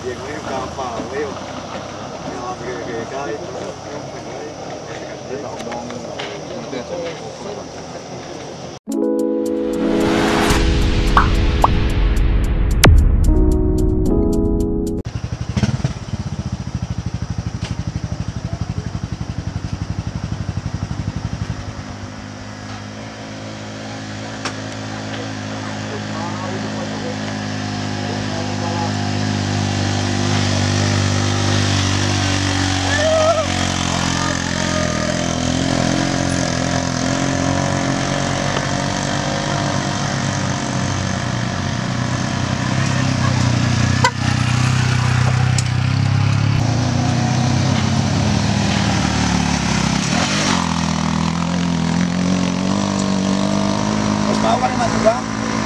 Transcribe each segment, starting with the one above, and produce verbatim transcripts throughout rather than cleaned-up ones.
Yang ini kapal, ayo. Nyelam gede-gede itu. Kita ngomong ngerti aja. Tahu kan Mas Bang?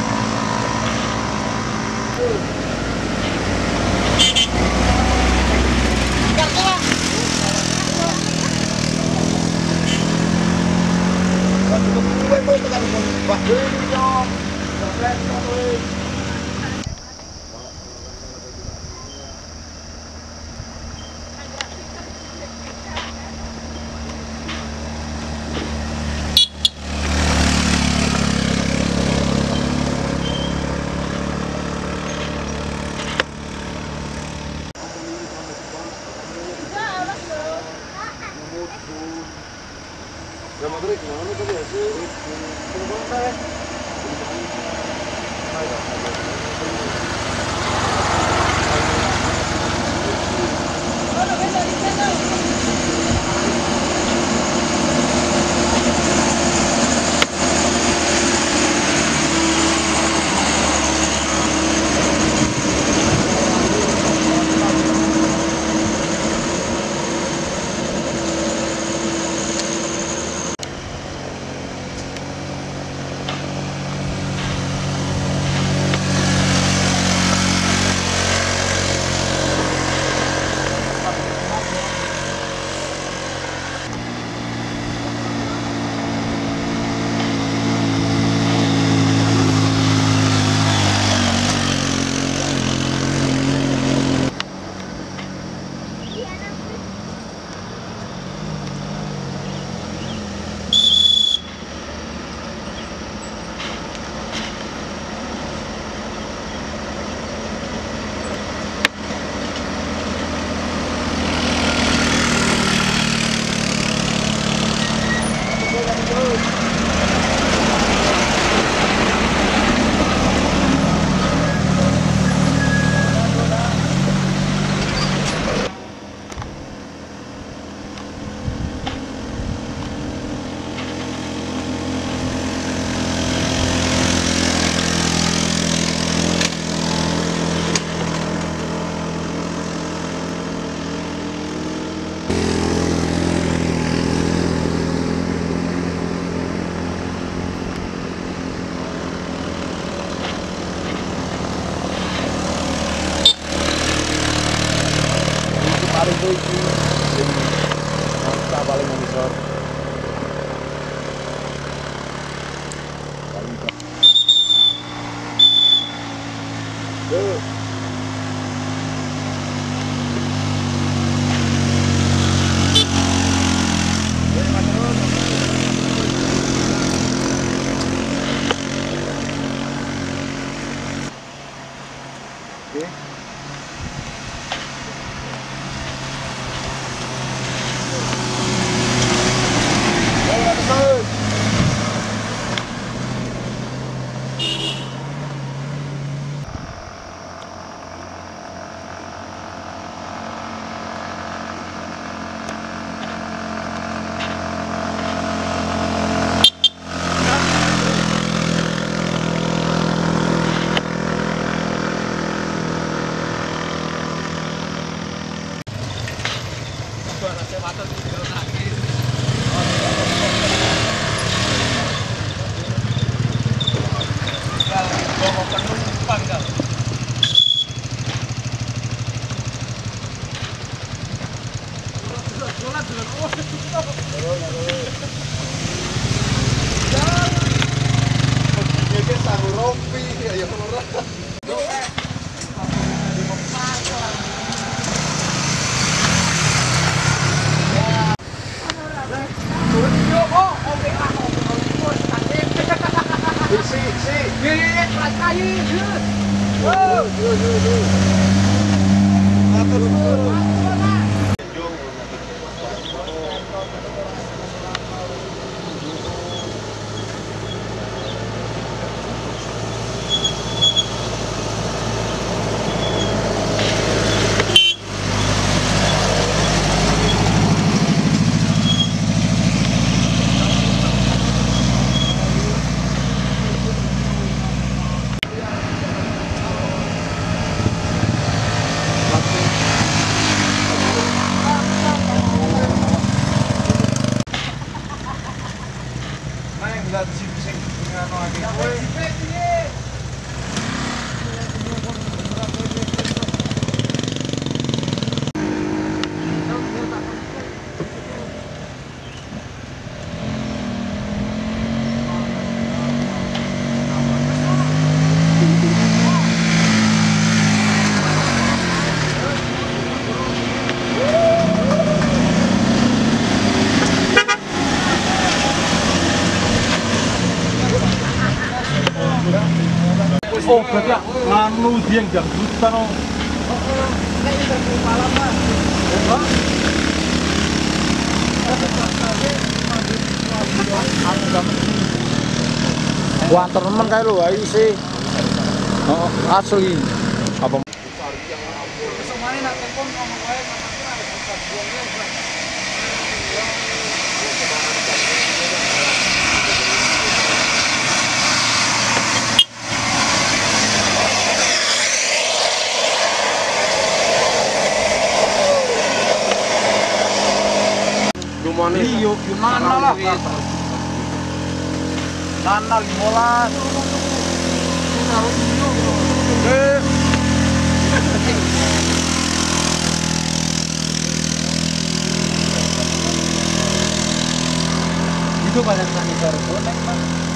Paling mengisor. Tuh. Oke. rompi, ayo murah. Oh, berarti anu dia yang janggutan oh. Wah, temen kayak lu aja sih. Oh, asli. Apa? Iyo, nana lah. Nana limolas. Eh. Itu banyak saniter bonek, Pak.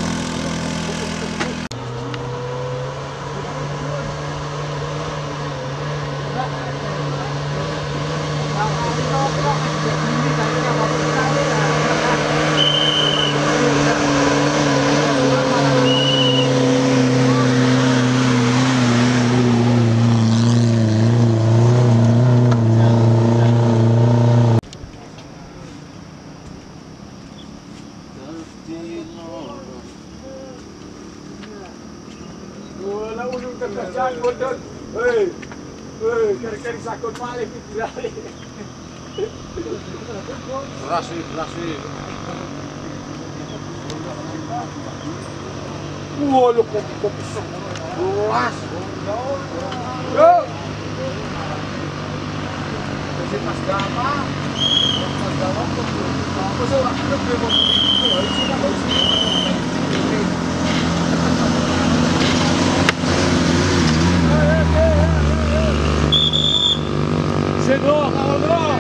Hei, hei, kari-kari sakut malih dibilali. Beras sih, beras sih. Wah, lu kopi-kopi sebelas. Yo. Kasih mas gama. Mas gama kok. Kok saya ada bebo itu, itu kan harus. Chegou, calma,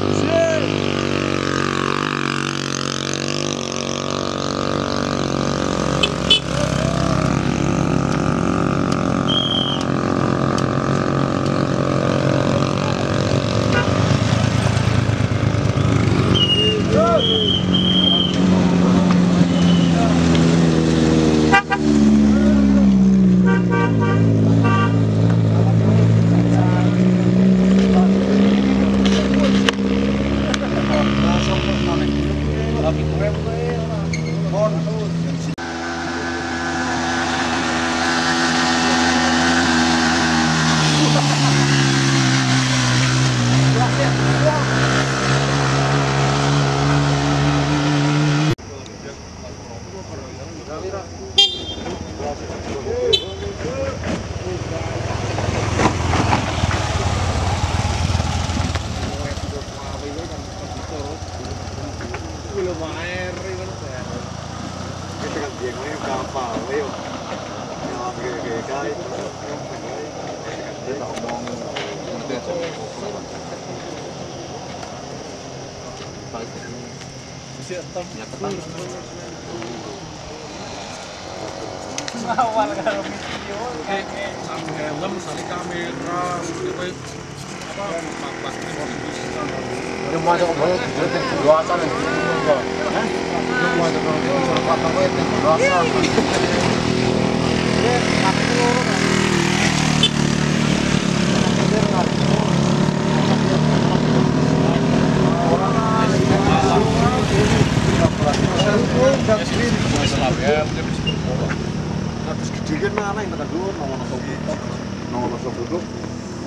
awal kalau video sampai helm misalnya kamera apa apa Udah mau ada kembali jadi dua asal yang enggak. Hah? Udah mau ada kembali suruh patah wet dua asal. Eh, aku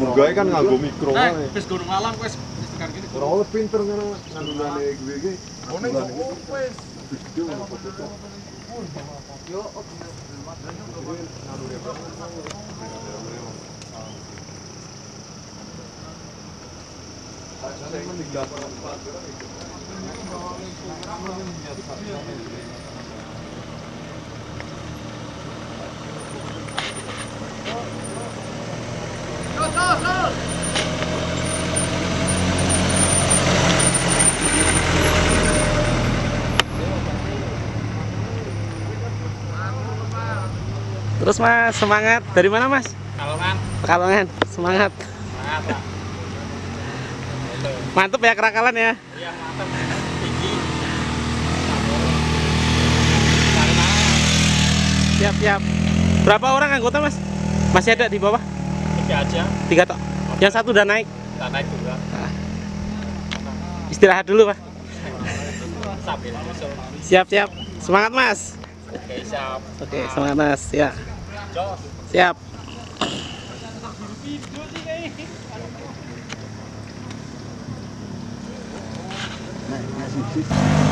Juga kan nganggo mikro Nah, ae. wis gunung alam wis wis tekan kene. Ora oleh pinter ngono ngandungane gue iki. Oh ning kok wis. Video ngono foto. Yo, Terus Mas, semangat. Dari mana Mas? Kalongan. Pekalongan. Semangat. Semangat, Pak. Mantep ya kerakalan ya. Iya, mantap. Tinggi. Dari mana? Siap, siap. Berapa orang anggota Mas? Masih ada di bawah? Tiga aja. Tiga tok. Yang satu udah naik. Kita naik juga. Istirahat dulu Pak. Sambil nyusul. Siap, siap. Semangat Mas. Oke, siap. Oke, semangat Mas. Ya. Jos. Siap. Nah, masih